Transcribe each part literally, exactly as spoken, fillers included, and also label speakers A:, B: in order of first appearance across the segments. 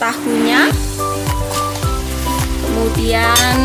A: tahunya, kemudian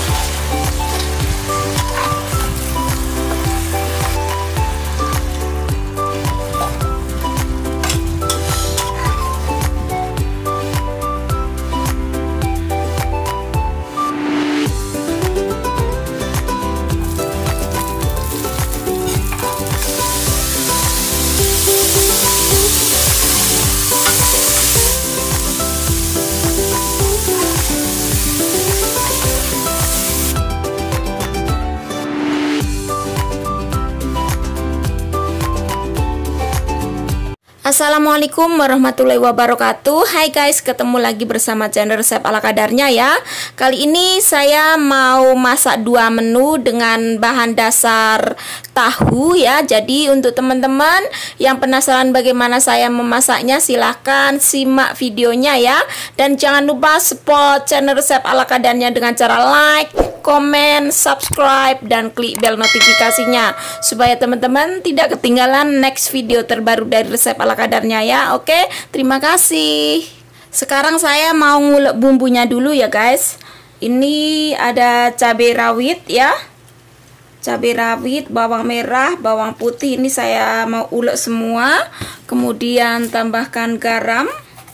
A: Assalamualaikum warahmatullahi wabarakatuh. Hai guys, ketemu lagi bersama channel resep ala kadarnya ya. Kali ini saya mau masak dua menu dengan bahan dasar tahu ya. Jadi untuk teman-teman yang penasaran bagaimana saya memasaknya, silahkan simak videonya ya. Dan jangan lupa support channel resep ala kadarnya dengan cara like, komen, subscribe, dan klik bel notifikasinya supaya teman-teman tidak ketinggalan next video terbaru dari resep ala kadarnya ya. Oke, terima kasih. Sekarang saya mau ngulek bumbunya dulu ya guys. Ini ada cabai rawit ya, cabai rawit, bawang merah, bawang putih. Ini saya mau ulek semua. Kemudian tambahkan garam.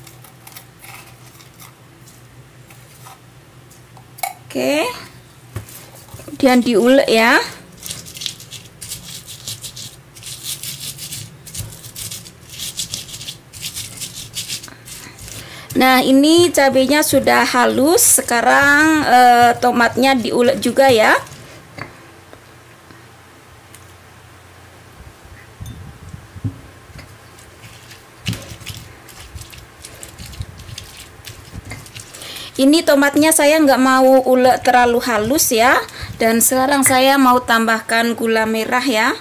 A: Oke, kemudian diulek ya. Nah, ini cabenya sudah halus. Sekarang eh, tomatnya diulek juga ya. Ini tomatnya saya nggak mau ulek terlalu halus ya. Dan sekarang saya mau tambahkan gula merah ya.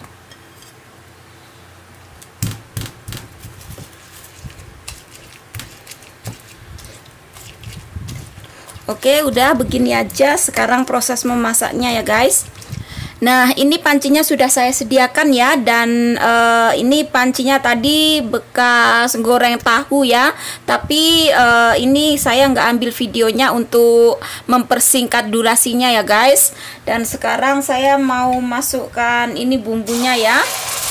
A: Oke, udah begini aja. Sekarang proses memasaknya ya guys. Nah, ini pancinya sudah saya sediakan ya. Dan uh, ini pancinya tadi bekas goreng tahu ya. Tapi uh, ini saya nggak ambil videonya untuk mempersingkat durasinya ya guys. Dan sekarang saya mau masukkan ini bumbunya ya.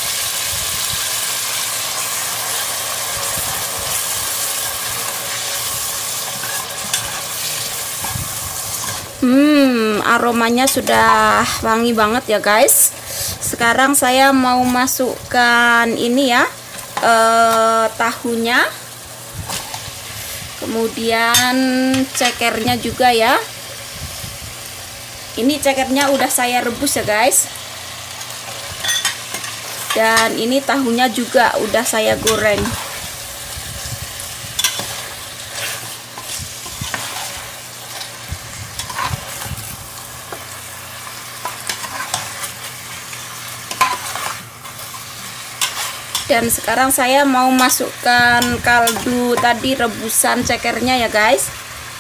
A: Hmm, aromanya sudah wangi banget ya guys. Sekarang saya mau masukkan ini ya, eh, tahunya, kemudian cekernya juga ya. Ini cekernya udah saya rebus ya guys. Dan ini tahunya juga udah saya goreng. Dan sekarang saya mau masukkan kaldu tadi rebusan cekernya ya guys.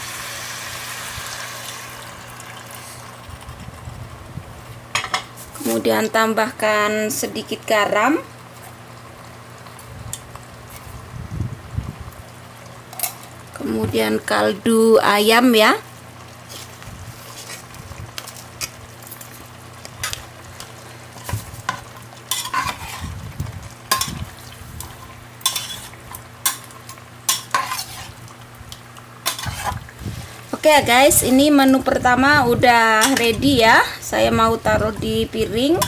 A: Kemudian tambahkan sedikit garam. Kemudian kaldu ayam ya. Oke ya guys, ini menu pertama udah ready ya. Saya mau taruh di piring.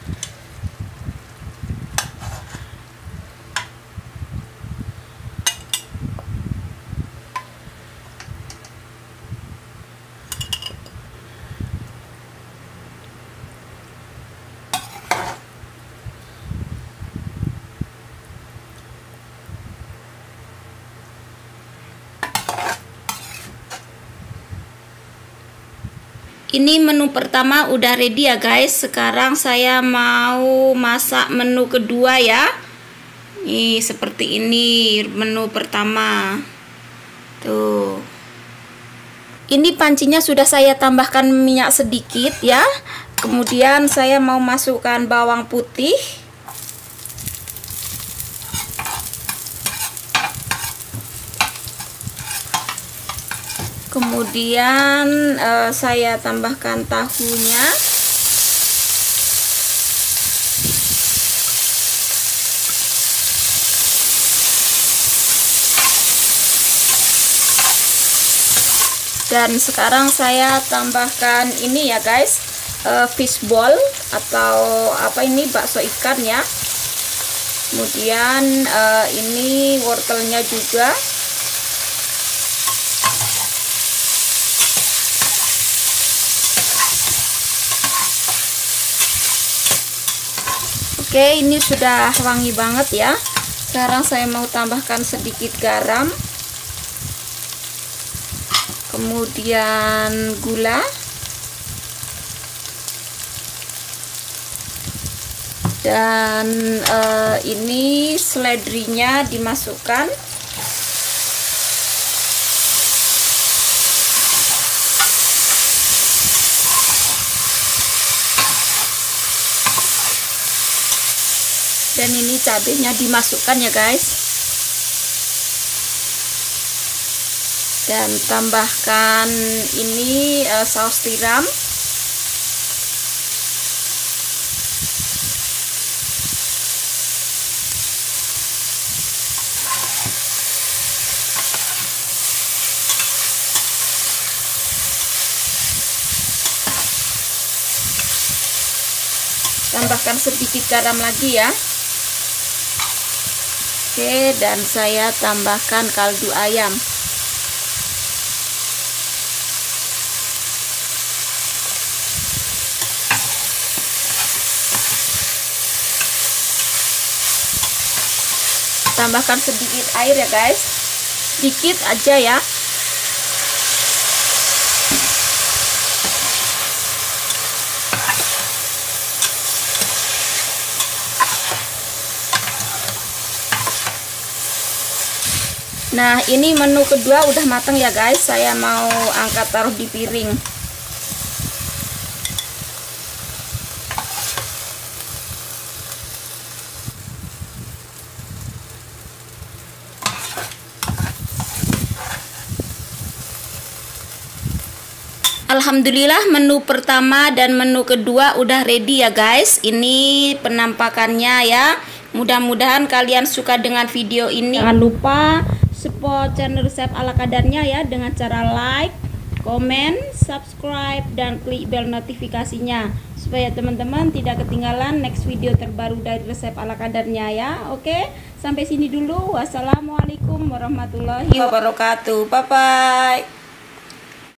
A: Ini menu pertama udah ready ya guys. Sekarang saya mau masak menu kedua ya. Nih seperti ini menu pertama. Tuh. Ini pancinya sudah saya tambahkan minyak sedikit ya. Kemudian saya mau masukkan bawang putih. Kemudian uh, saya tambahkan tahunya. Dan sekarang saya tambahkan ini ya guys, uh, fishball atau apa ini, bakso ikan ya. Kemudian uh, ini wortelnya juga. Oke, ini sudah wangi banget ya. Sekarang saya mau tambahkan sedikit garam. Kemudian gula, dan uh, ini seledrinya dimasukkan. Dan ini cabenya dimasukkan ya guys. Dan tambahkan ini uh, saus tiram. Tambahkan sedikit garam lagi ya. Oke, dan saya tambahkan kaldu ayam. Tambahkan sedikit air ya guys, sedikit aja ya. Nah, ini menu kedua udah matang ya guys. Saya mau angkat taruh di piring. Alhamdulillah, menu pertama dan menu kedua udah ready ya guys. Ini penampakannya ya. Mudah-mudahan kalian suka dengan video ini. Jangan lupa support channel resep ala kadarnya ya, dengan cara like, komen, subscribe, dan klik bel notifikasinya supaya teman-teman tidak ketinggalan next video terbaru dari resep ala kadarnya ya. Oke, sampai sini dulu. Wassalamualaikum warahmatullahi wabarakatuh. Bye bye.